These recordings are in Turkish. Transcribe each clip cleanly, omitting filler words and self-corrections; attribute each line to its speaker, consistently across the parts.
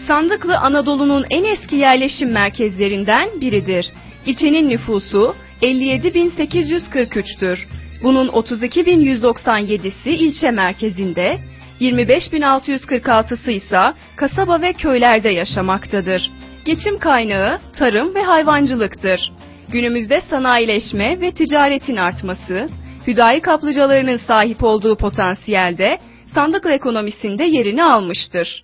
Speaker 1: Sandıklı Anadolu'nun en eski yerleşim merkezlerinden biridir. İlçenin nüfusu 57.843'tür. Bunun 32.197'si ilçe merkezinde, 25.646'sı ise kasaba ve köylerde yaşamaktadır. Geçim kaynağı tarım ve hayvancılıktır. Günümüzde sanayileşme ve ticaretin artması, hüdayi kaplıcalarının sahip olduğu potansiyelde Sandıklı ekonomisinde yerini almıştır.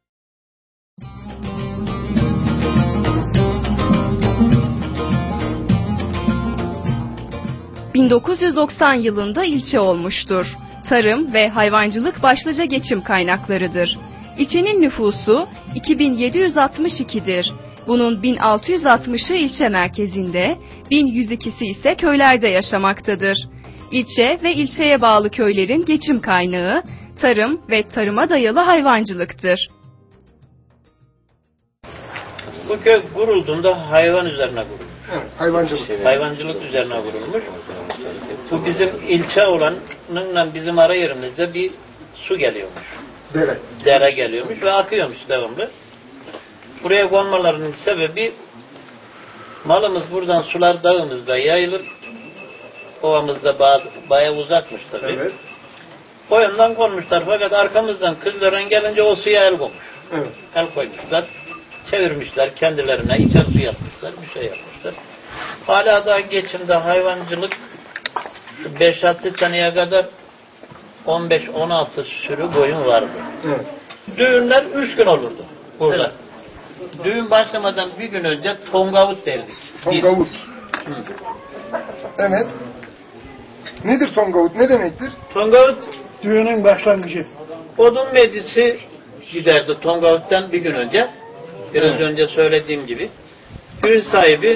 Speaker 1: ...1990 yılında ilçe olmuştur. Tarım ve hayvancılık başlıca geçim kaynaklarıdır. İlçenin nüfusu 2762'dir. Bunun 1660'ı ilçe merkezinde, 1102'si ise köylerde yaşamaktadır. İlçe ve ilçeye bağlı köylerin geçim kaynağı tarım ve tarıma dayalı hayvancılıktır.
Speaker 2: Bu köy kurulduğunda hayvan üzerine kurulmuş.
Speaker 3: Evet, hayvancılık.
Speaker 2: Hayvancılık üzerine kurulmuş. Bu bizim ilçe olanla bizim ara yerimizde bir su geliyormuş.
Speaker 3: Dere.
Speaker 2: Dere geliyormuş ve akıyormuş devamlı. Buraya konmalarının sebebi malımız buradan sular dağımızda yayılır. Ovamızda bayağı uzakmış tabii.
Speaker 3: Evet.
Speaker 2: O yandan konmuşlar fakat arkamızdan Kızılören gelince o suya el koymuş.
Speaker 3: Evet.
Speaker 2: El koymuşlar. Çevirmişler kendilerine, içer su yapmışlar, bir şey yapmışlar. Hala da geçimde hayvancılık 5-6 seneye kadar 15-16 sürü koyun vardı.
Speaker 3: Evet.
Speaker 2: Düğünler 3 gün olurdu burada. Evet. Düğün başlamadan bir gün önce tongavut derdik.
Speaker 3: Tongavut. Evet. Nedir tongavut? Ne demektir?
Speaker 2: Tongavut
Speaker 4: düğünün başlangıcı.
Speaker 2: Odun meclisi giderdi tongavuttan bir gün önce. Biraz önce söylediğim gibi. Düğün sahibi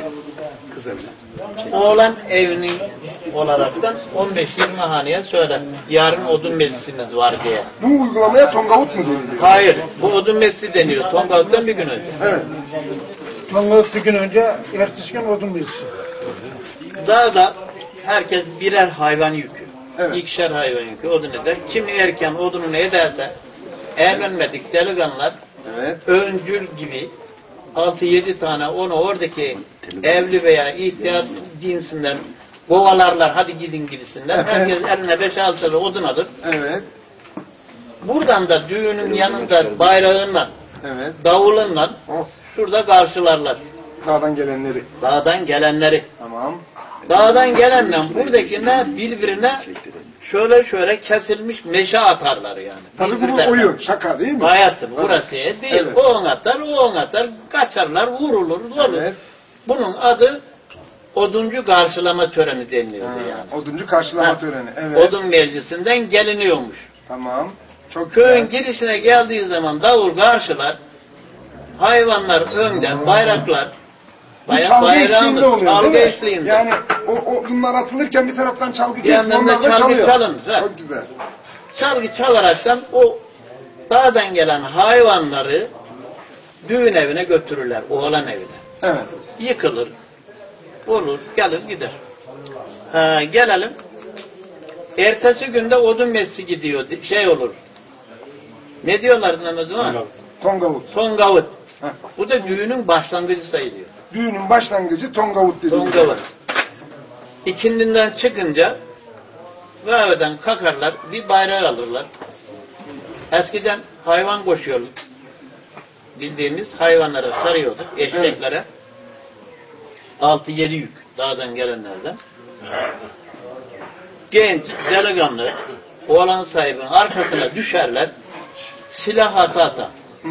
Speaker 2: oğlan evinin olaraktan 15-20 haneye söyler. Yarın odun meclisimiz var diye.
Speaker 3: Bu uygulamaya tongavut mu deniliyor?
Speaker 2: Hayır. Bu odun meclisi deniyor. Tongavut'tan bir gün önce.
Speaker 3: Evet.
Speaker 4: Tongavut bir gün önce, ertesi gün odun meclisi.
Speaker 2: Dağda herkes birer hayvan yükü.
Speaker 3: Evet.
Speaker 2: İkişer hayvan yükü odun eder. Kimi erken odununu ederse evlenmedik delikanlılar
Speaker 3: Evet.
Speaker 2: öncül gibi 6-7 tane onu oradaki evli veya ihtiyar cinsinden kovalarlar, hadi gidin gibisinden. Herkes eline 5-6 tane odun alır.
Speaker 3: Evet.
Speaker 2: Buradan da düğünün yanında bayrağınla,
Speaker 3: Evet.
Speaker 2: davulunla
Speaker 3: Oh.
Speaker 2: şurada karşılarlar.
Speaker 3: Dağdan gelenleri.
Speaker 2: Dağdan gelenleri.
Speaker 3: Tamam.
Speaker 2: Dağdan gelenle buradakine birbirine şöyle kesilmiş meşe atarlar yani.
Speaker 3: Tabii bu
Speaker 2: Birbirlerine.
Speaker 3: oyun, şaka değil mi?
Speaker 2: Hayattır. Burası değil.
Speaker 3: Evet.
Speaker 2: O on atar, o on atar. Kaçarlar, vurulur, olur.
Speaker 3: Evet.
Speaker 2: Bunun adı oduncu karşılama töreni deniliyordu yani.
Speaker 3: Oduncu karşılama
Speaker 2: Ha,
Speaker 3: töreni. Evet.
Speaker 2: Odun meclisinden geliniyormuş.
Speaker 3: Tamam. Çok
Speaker 2: Köyün
Speaker 3: güzel.
Speaker 2: girişine geldiği zaman davul karşılar, hayvanlar önden, bayraklar,
Speaker 3: Çalgı eşliğinde oluyor
Speaker 2: çalgı
Speaker 3: değil mi?
Speaker 2: eşliğinde.
Speaker 3: Yani o odunlar atılırken bir taraftan çalgı kesip
Speaker 2: yanlarında
Speaker 3: onlar da
Speaker 2: çalgı
Speaker 3: çalıyor.
Speaker 2: çalınır. Ha.
Speaker 3: Çok güzel.
Speaker 2: Çalgı çalaraktan o dağdan gelen hayvanları düğün evine götürürler, oğlan evine.
Speaker 3: Evet.
Speaker 2: Yıkılır, olur, gelir gider. Gelelim. Ertesi günde odun meclisi gidiyor, şey olur. Ne diyorlar namazına?
Speaker 3: Tongavut.
Speaker 2: Tongavut.
Speaker 3: Heh.
Speaker 2: Bu da düğünün başlangıcı sayılıyor.
Speaker 3: Düğünün başlangıcı tongavut dediğimiz.
Speaker 2: Tongavut. İkindinden çıkınca kahveden kalkarlar, bir bayrağı alırlar. Eskiden hayvan koşuyorlar. Bildiğimiz hayvanlara sarıyorduk, eşeklere. 6-7 yük dağdan gelenlerden. Genç, delikanlı, oğlan sahibinin arkasına düşerler, silah ata.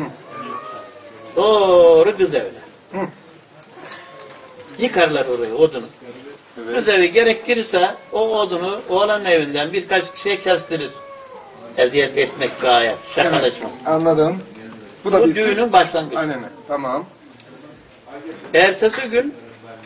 Speaker 2: Doğru kız evine.
Speaker 3: Hı.
Speaker 2: Yıkarlar orayı, odunu.
Speaker 3: Evet.
Speaker 2: Kız evi gerektirirse o odunu oğlan evinden birkaç kişiye kestirir. Eziyet etmek gayet, şakalaşmak.
Speaker 3: Evet. Anladım. Bu da
Speaker 2: Bu
Speaker 3: bir
Speaker 2: düğünün başlangıcı.
Speaker 3: Aynen. Tamam.
Speaker 2: Ertesi gün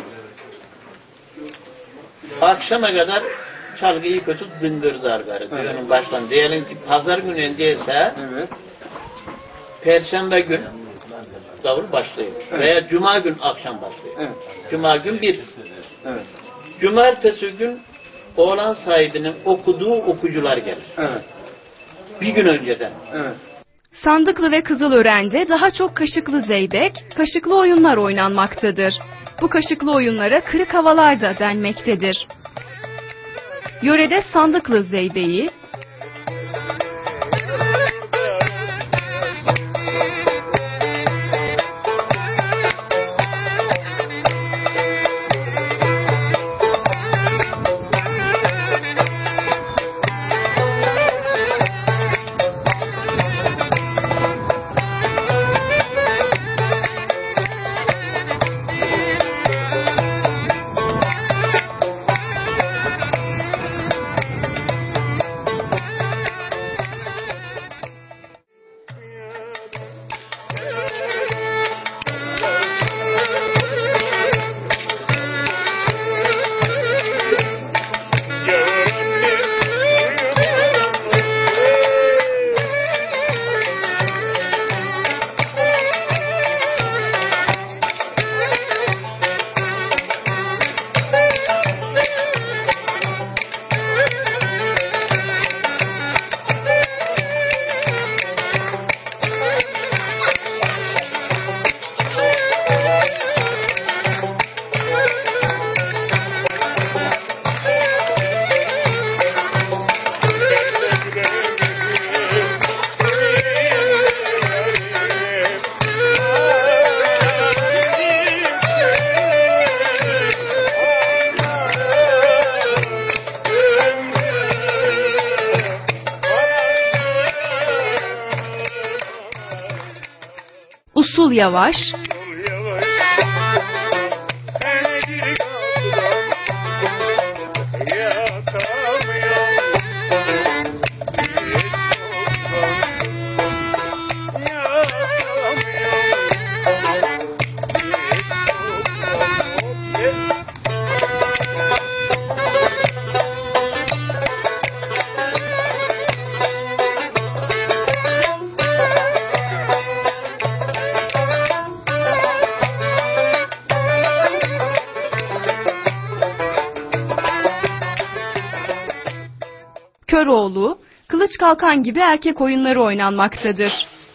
Speaker 2: akşama kadar çalgıyı kötü dıngır zargarı.
Speaker 3: Evet.
Speaker 2: Düğünün başlangıcı. Diyelim ki pazar günü önceyse
Speaker 3: Evet.
Speaker 2: perşembe gün davul başlıyor.
Speaker 3: Evet.
Speaker 2: Veya cuma gün akşam başlıyor.
Speaker 3: Evet.
Speaker 2: Cuma gün bir.
Speaker 3: Evet.
Speaker 2: Cumartesi gün oğlan sahibinin okuduğu okucular gelir.
Speaker 3: Evet.
Speaker 2: Bir gün önceden.
Speaker 3: Evet.
Speaker 1: Sandıklı ve Kızılören'de daha çok kaşıklı zeybek, kaşıklı oyunlar oynanmaktadır. Bu kaşıklı oyunlara kırık havalar da denmektedir. Yörede Sandıklı zeybeği, usul yavaş, Köroğlu, kılıç kalkan gibi erkek oyunları oynanmaktadır.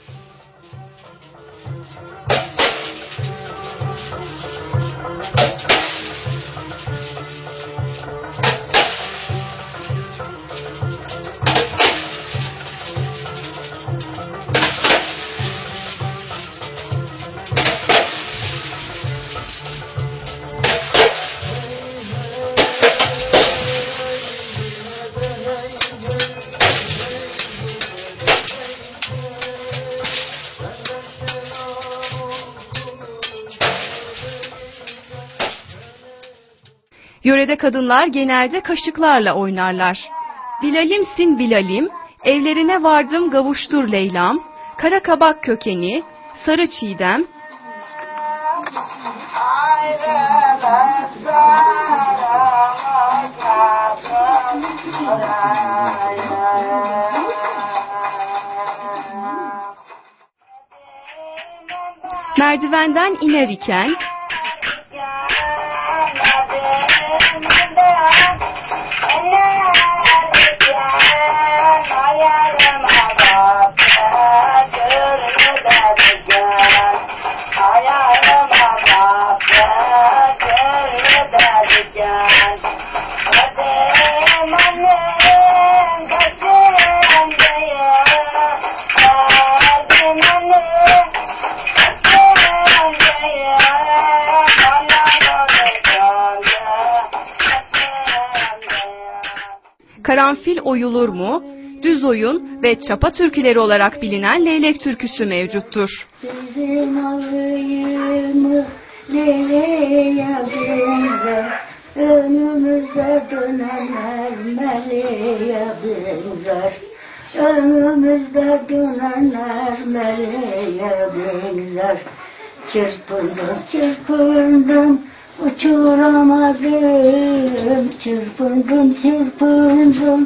Speaker 1: Yörede kadınlar genelde kaşıklarla oynarlar. Bilalimsin Bilalim, evlerine vardım gavuştur Leylam, kara kabak kökeni, sarı çiğdem, merdivenden iner iken, karanfil oyulur mu, düz oyun ve çapa türküleri olarak bilinen leylek türküsü mevcuttur.
Speaker 5: Bizim ağrıyımız leyleye benzer, önümüzde dönenler meleğe benzer. Önümüzde dönenler meleğe benzer. Çırpındım, çırpındım, uçuramadım, çırpındım, çırpındım,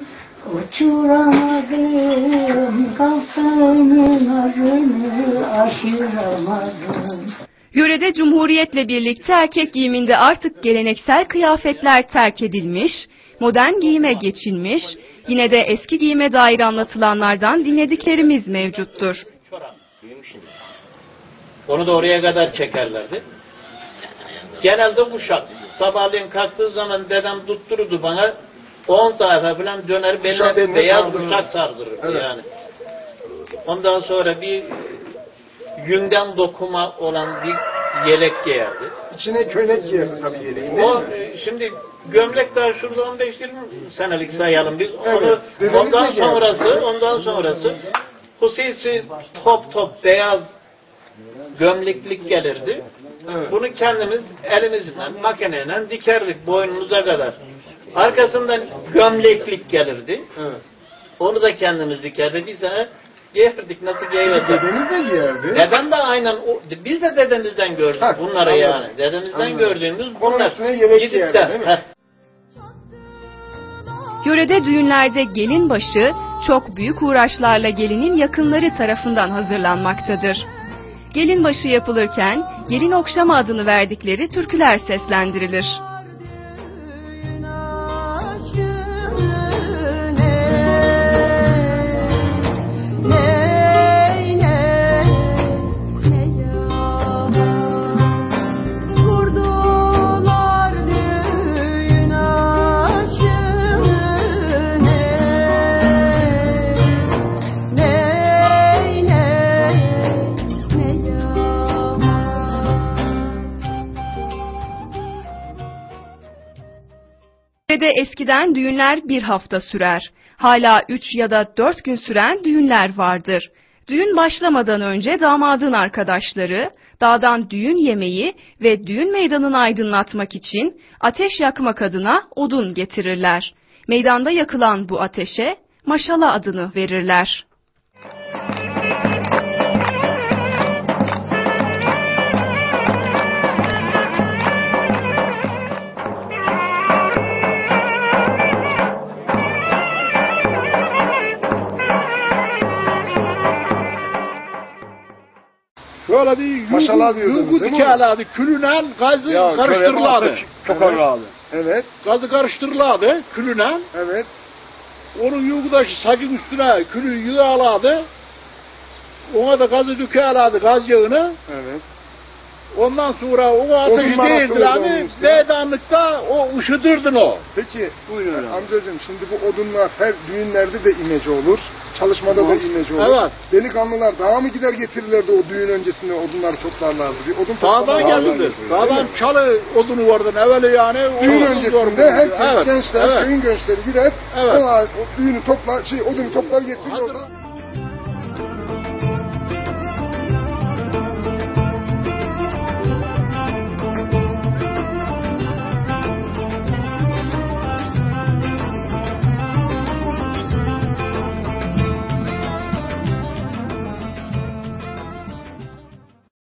Speaker 5: uçuramadım, kalkanın arını aşıramadım.
Speaker 1: Yörede Cumhuriyet'le birlikte erkek giyiminde artık geleneksel kıyafetler terk edilmiş, modern giyime geçilmiş, yine de eski giyime dair anlatılanlardan dinlediklerimiz mevcuttur.
Speaker 2: Onu da oraya kadar çekerlerdi. Genelde uşak. Sabahleyin kalktığı zaman dedem tuttururdu bana 10 sayfa falan döner belirli beyaz uşak sardırırdı
Speaker 3: Evet.
Speaker 2: yani. Ondan sonra bir yünden dokuma olan bir yelek giyerdi.
Speaker 3: İçine köylek giyerdi tabii yeleğin değil
Speaker 2: O
Speaker 3: mi?
Speaker 2: şimdi gömlek daha şurada 15-20 senelik sayalım biz.
Speaker 3: Evet,
Speaker 2: Onu
Speaker 3: dedemiz de
Speaker 2: ondan sonrası hususi top beyaz gömleklik gelirdi.
Speaker 3: Evet.
Speaker 2: Bunu kendimiz elimizle makineyle dikerdik boynumuza kadar. Arkasından gömleklik gelirdi.
Speaker 3: Evet.
Speaker 2: Onu da kendimiz dikerdik. Bir sene giyerdik nasıl giyiyorsak.
Speaker 3: Dedeniz de giyerdi.
Speaker 2: Dedem de aynen biz de dedemizden gördük
Speaker 3: Ha,
Speaker 2: bunları
Speaker 3: anladım.
Speaker 2: yani. Dedemizden
Speaker 3: Anladım.
Speaker 2: gördüğümüz
Speaker 3: Onun
Speaker 2: bunlar.
Speaker 3: üstüne yelek
Speaker 2: Gidip
Speaker 3: giyerdi,
Speaker 2: de,
Speaker 3: değil mi?
Speaker 2: heh.
Speaker 1: Yörede düğünlerde gelin başı çok büyük uğraşlarla gelinin yakınları tarafından hazırlanmaktadır. Gelin başı yapılırken gelin okşama adını verdikleri türküler seslendirilir. Yörede eskiden düğünler bir hafta sürer. Hala 3 ya da 4 gün süren düğünler vardır. Düğün başlamadan önce damadın arkadaşları dağdan düğün yemeği ve düğün meydanını aydınlatmak için ateş yakmak adına odun getirirler. Meydanda yakılan bu ateşe maşala adını verirler.
Speaker 4: Şöyle bir
Speaker 3: Maşallah diyordunuz,
Speaker 4: yugu
Speaker 3: değil mi?
Speaker 4: dikerlerdi. Külünen gazı karıştırırlardı.
Speaker 3: Çok ağırlardı. Evet.
Speaker 4: Gazı karıştırırlardı külünen.
Speaker 3: Evet.
Speaker 4: Onun yugudaki sacın üstüne külü yığarlardı. Ona da gazı dökerlerdi, gaz yağını.
Speaker 3: Evet.
Speaker 4: Ondan sonra o ateşi
Speaker 3: Odunlar
Speaker 4: değildi
Speaker 3: atılırdı
Speaker 4: hani
Speaker 3: onun üstüne.
Speaker 4: meydanlıkta o ışıdırdın o.
Speaker 3: Peki
Speaker 4: Buyurun hocam.
Speaker 3: amcacığım şimdi bu odunlar her düğünlerde de imece olur. Çalışmada da imece olur.
Speaker 4: Evet.
Speaker 3: Delikanlılar dağa mı gider getirirlerdi o düğün öncesinde odunları toplarlardı. Bir odun
Speaker 4: Dağdan
Speaker 3: toplamalar
Speaker 4: gelirdi.
Speaker 3: vardı.
Speaker 4: Dağdan çalı odunu vardı evveli yani.
Speaker 3: Düğün
Speaker 4: odun
Speaker 3: öncesinde
Speaker 4: yoruldu.
Speaker 3: herkes
Speaker 4: Evet,
Speaker 3: gençler,
Speaker 4: evet.
Speaker 3: köyün gençleri gider.
Speaker 4: Evet.
Speaker 3: O düğünü toplar, odunu toplar getirir
Speaker 4: Hazır-
Speaker 3: orada.